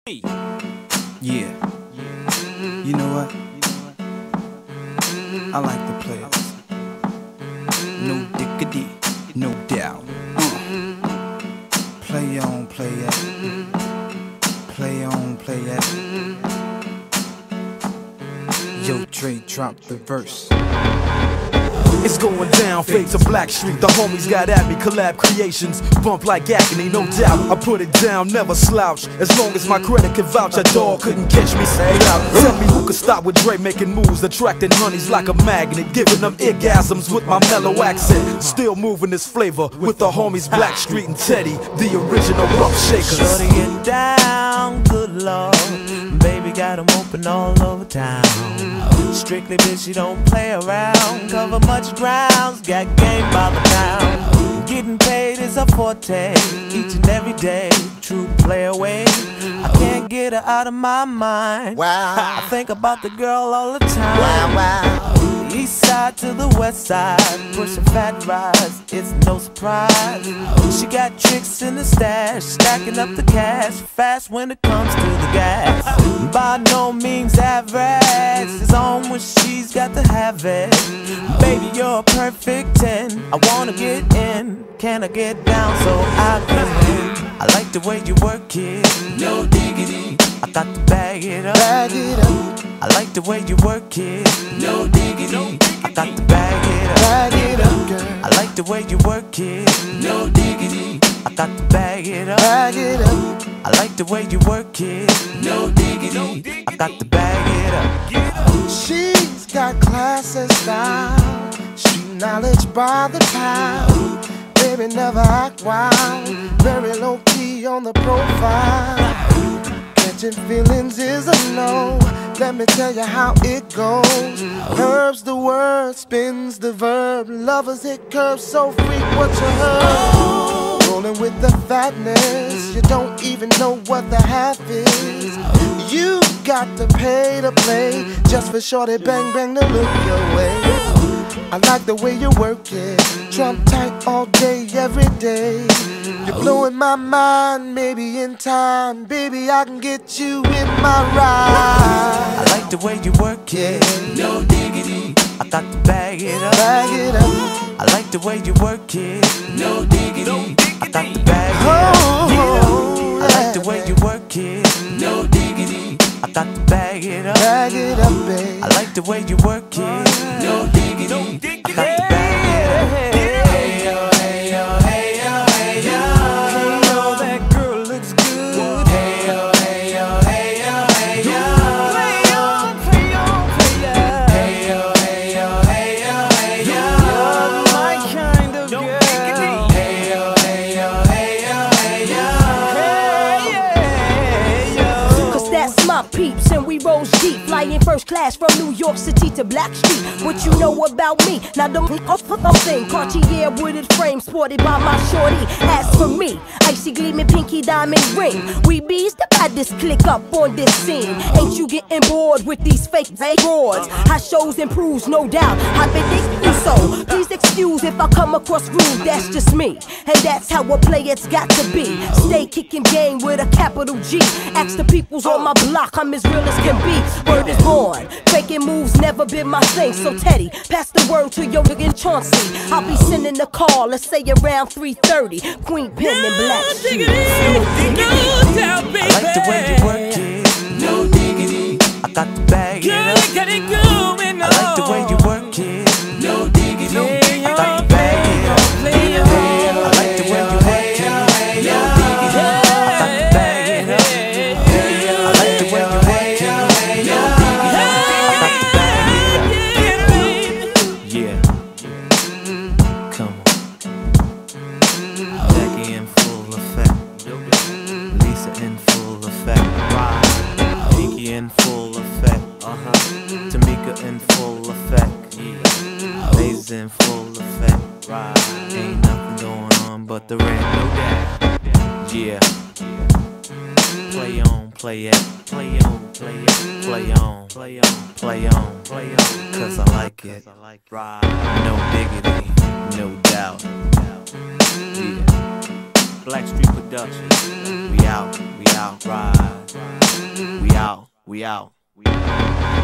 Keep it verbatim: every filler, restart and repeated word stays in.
Yeah. You know what? I like the players. No diggity, no doubt. Uh. Play on, play it. Play on, play it. Yo, Dre, drop the verse. It's going down, fade to Black Street. The homies got at me, collab creations, bump like agony, no doubt. I put it down, never slouch. As long as my credit can vouch, a dog couldn't catch me. Say out. Tell me who could stop with Dre making moves, attracting honeys like a magnet, giving them orgasms with my mellow accent. Still moving this flavor with the homies Black Street and Teddy, the original rough shakers. Shorty get down, good lord. Baby got 'em open all over town. Strictly bitch, she don't play around. Cover much grounds, got game by the pound. Getting paid is a forte, each and every day. True play away. I can't get her out of my mind. Wow. I think about the girl all the time. Wow, wow. East side to the west side, pushing fat rides, it's no surprise. She got tricks in the stash, stacking up the cash, fast when it comes to the gas. By no means average, it's on when she's got to have it. Baby, you're a perfect ten, I wanna get in. Can I get down so I can win? I like the way you work it, no diggity. I got to bag it up, Bag it up, I like the way you work it, no diggity. I got to bag it up, bag it up, girl. I like the way you work it, no diggity. I got to bag it up, Bag it up, I like the way you work it, no diggity. I got to bag it up. she's got class and style, street knowledge by the pound. Baby never act wild, very low key on the profile. Catching feelings is a no, let me tell you how it goes. Herbs the word, spins the verb, lovers hit curves so freak what you heard. Rolling with the fatness, you don't even know what the half is. You got to pay to play, just for shorty bang bang to look your way. I like the way you work it, trump tight all day, every day. You're blowing my mind, maybe in time, baby I can get you in my ride. I like the way you work it, no diggity. I got to bag it up, Bag it up, I like the way you work it, no diggity. I got to bag it up, oh, I like the way you work it, no diggity. I got to bag it up, bag it up, babe. I like the way you work it, no diggity. I got to bag it up. Hey yo, hey yo, hey yo, hey yo. Hey yo, that girl looks good. Hey yo, hey yo, hey yo, hey yo. Play on, play on, play on. Hey yo, hey yo, hey yo, hey yo. You're my kind of girl. Hey yo, hey yo, hey yo, hey yo. Hey yo. Cause that's my peeps and we roll deep, flying first class from New York City to Black Street. What you know about me? Now don't thing Cartier wooded frame sported by my shorty. As for me, icy gleaming pinky diamond ring. We bees the baddest click up on this scene. Ain't you getting bored with these fake fake broads? How shows improves, no doubt. I've been thinking so. Please excuse if I come across rude. That's just me, and that's how a player's got to be. Stay kicking game with a capital G. Ask the peoples on my block, I'm as real as can be. Word is born, faking moves never been my thing. So Teddy, pass the word to your nigga Chauncey. I'll be sending a call, let's say around three thirty. Queen Pen and Black Street. I like the way you work it, no diggity. I got to bag it up. I like the way you work it, no diggity. I got to bag it up. I like the way you work it, no diggity. I got to bag it up. I like the way you work it, no diggity. I got to bag it up. Yeah, come on. Jackie in full effect, Lisa in full effect, Pinky in full effect, uh-huh. Tamika in full effect, yeah. Lays in full effect, right. Ain't nothing going on but the rent, no doubt. Yeah. Play on, play it, play on, play it, play on, play on, play on, play on, cause I like it, right. No diggity, no doubt. Yeah. Black Street Productions, we out, we out, ride. out, we out, we out.